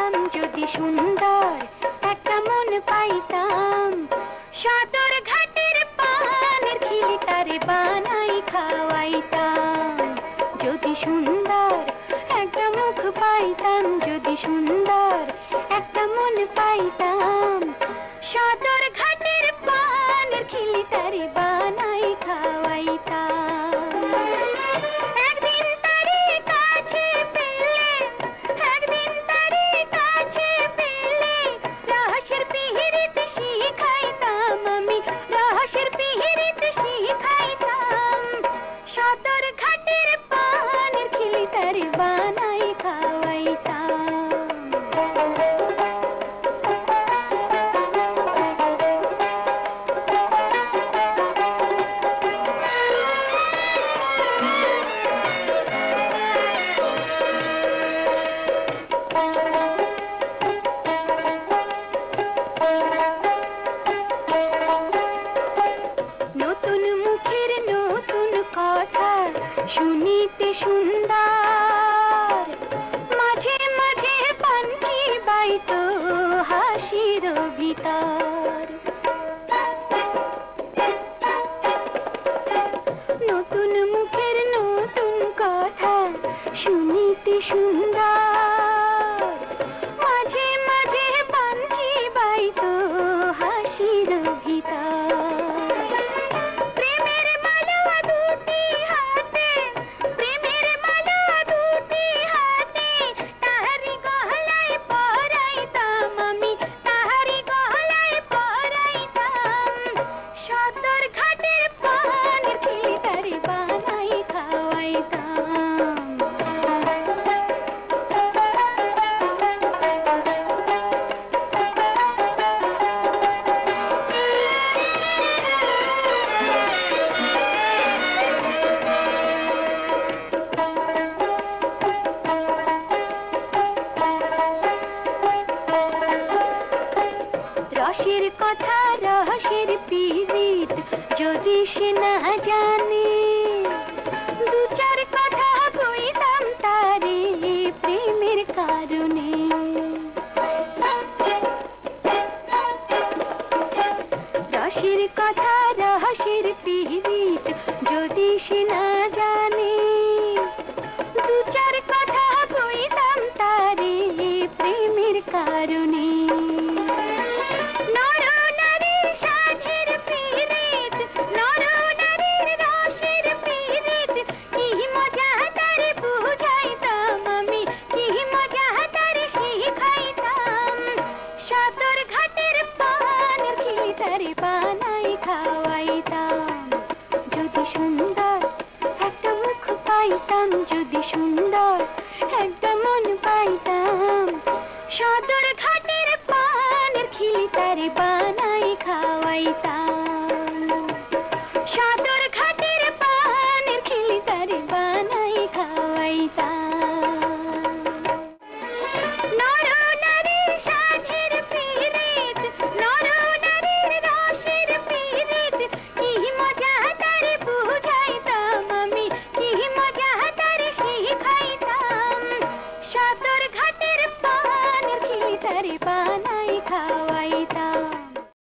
পাইতাম যদি সুন্দর একটা মন পাইতাম, সদর ঘাটের পানের খিলি তারে বানাই খাওয়াইতাম। যদি সুন্দর একটা মুখ পাইতাম, যদি সুন্দর একটা মন পাইতাম, সদর ঘাটের পানের খিলি তারে বানাই খাওয়াইতাম। একদিন তারে কাছে পেলে, একদিন তারে কাছে পেলে রহস্যের পিহিরিত শিখাইতাম আমি, রহস্যের পিহিরিত শিখাইতাম। সদর ঘাটের পানের খিলি তারে বানাই খাওয়াইতাম। নতুন মুখের নতুন কথা শুনিতে সুন্দর, মাঝে মাঝে পাঞ্চি বাইতো হাসির ভিতর। নতুন মুখের নতুন কথা শুনিতে সুন্দর, মাঝে মাঝে পাঞ্চি বাইতো হাসির ভিতর। প্রেমের মালা দুটি হাতে, প্রেমের মালা দুটি হাতে তাহারি গলায় পরাইতাম আমি, তাহারি গলায় পরাইতাম। সদর ঘাটের পানের খিলি তারে বানাই খাওয়াইতাম। রসের কথা রহস্যের পীড়িত যদি সে না জানে, দু চার কথা কইতাম তারে প্রেমের কারণে। রসের কথা রহস্যের পীড়িত যদি সে না জানে, দু চার কথা কইতাম তারে প্রেমের কারণে। নর নারীর সাধের পীড়িত, নর নারীর রসের পীড়িত কি মজা তারে বুঝাইতাম আমি, কি মজা তারে শিখাইতাম। সদর ঘাটের পানের খিলি তারে বানাই খাওয়াইতাম। যদি সুন্দর একটা মুখ পাইতাম, যদি সুন্দর একটা মন পাইতাম, সদর ঘাটের পানের খিলি তারে বানাই খাওয়াইতাম। সদর ঘাটের পানের খিলি তারে বানাই খাওয়াইতাম। নর নারীর সাধের পীড়িত, নর নারীর রসের পীড়িত কি মজা তারে বুঝাইতাম আমি, কি মজা তারে শিখাইতাম। সদর ঘাটের পানের খিলি তারে বানাই খাওয়াইতাম।